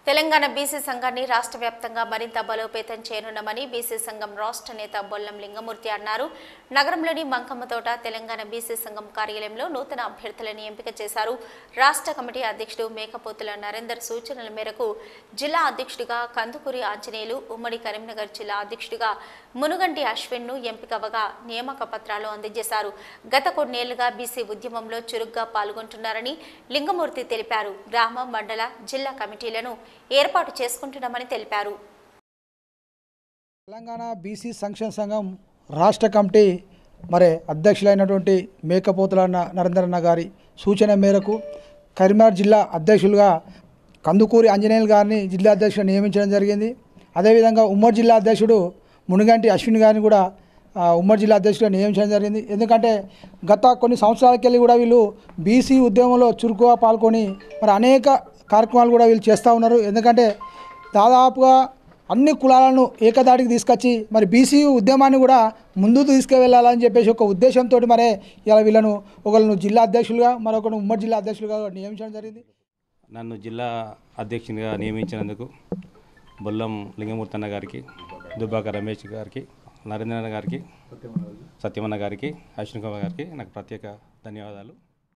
Telangana BC సంఘాన్ని రాష్ట్ర వ్యాప్తంగా మరింత బలోపేతం చేయనున్నామని బీసీ సంఘం రాష్ట్ర నేత బొల్లం లింగమూర్తి అన్నారు. నగరంలోని మంకమ్మతోట తెలంగాణ బీసీ సంఘం కార్యాలయంలో నూతన అభ్యర్థులను ఎంపిక చేశారు. రాష్ట్ర కమిటీ అధ్యక్షుడు మేకపోతుల నరేందర్ సూచనల మేరకు జిల్లా అధ్యక్షుడిగా కందుకూరి ఆంజనేయులు, ఉమ్మడి కరీంనగర్ జిల్లా అధ్యక్షుడిగా మునుగంటి అశ్విన్ను ఎంపికవగా నియామక పత్రాలు అందజేశారు. గత కొన్నేళ్లుగా బీసీ ఉద్యమంలో చురుగ్గా పాల్గొంటున్నారని లింగమూర్తి తెలిపారు. గ్రామ, మండల, జిల్లా కమిటీలను ఏర్పాటు చేసుకుంటున్నామని తెలిపారు. తెలంగాణ బీసీ సంక్షేమ సంఘం రాష్ట్ర కమిటీ అధ్యక్షులైనటువంటి మేకపోతుల నరేంద్రన్న గారి సూచన మేరకు కరీంనగర్ జిల్లా అధ్యక్షులుగా కందుకూరి ఆంజనేయులు గారిని జిల్లా అధ్యక్షుడు నియమించడం జరిగింది. అదేవిధంగా ఉమ్మడి జిల్లా అధ్యక్షుడు మునుగంటి అశ్విన్ గారిని కూడా ఉమ్మడి జిల్లా అధ్యక్షుడిగా నియమించడం జరిగింది. ఎందుకంటే గత కొన్ని సంవత్సరాలకెళ్ళి కూడా వీళ్ళు బీసీ ఉద్యమంలో చురుకుగా పాల్గొని అనేక కార్యక్రమాలు కూడా వీళ్ళు చేస్తూ ఉన్నారు. ఎందుకంటే దాదాపుగా అన్ని కులాలను ఏకదాటికి తీసుకొచ్చి బీసీ ఉద్యమాన్ని కూడా ముందుకు తీసుకువెళ్ళాలని చెప్పేసి ఒక ఉద్దేశంతో ఇలా వీళ్ళను ఒకళ్ళను జిల్లా అధ్యక్షులుగా మరొకరు ఉమ్మడి జిల్లా అధ్యక్షులుగా నియమించడం జరిగింది. నన్ను జిల్లా అధ్యక్షునిగా నియమించినందుకు బొల్లం లింగమూర్తి అన్న గారికి, దుబ్బాక రమేష్ గారికి, నరేంద్రన్న గారికి, సత్యమన్న గారికి, అశ్విన్ కుమార్ గారికి నాకు ప్రత్యేక ధన్యవాదాలు.